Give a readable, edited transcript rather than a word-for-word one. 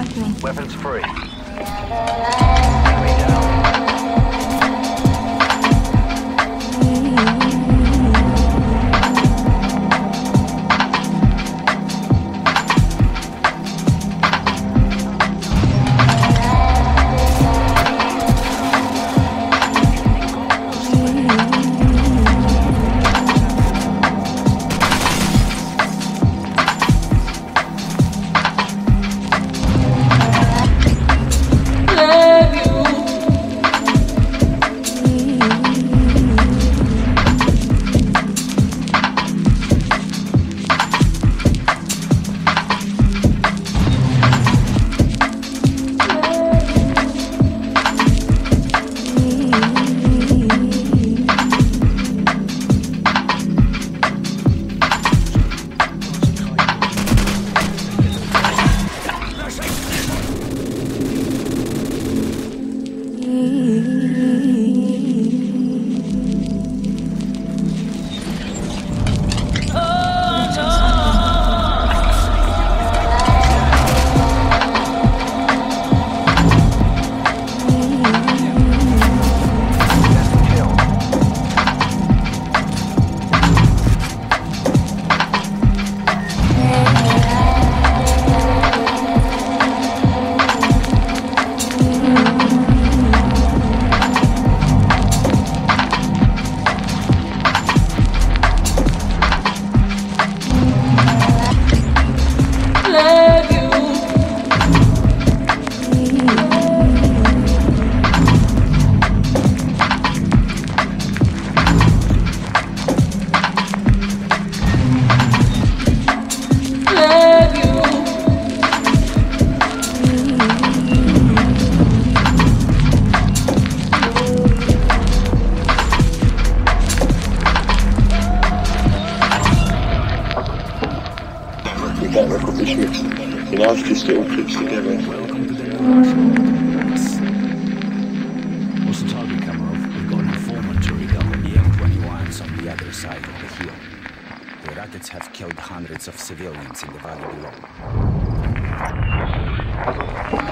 Weapons free. Enemy down. That record was mixed. You know, I've just little clips together. What's the target come off? We've got an informant to rig up on the M21s on the other side of the hill. The rockets have killed hundreds of civilians in the valley below.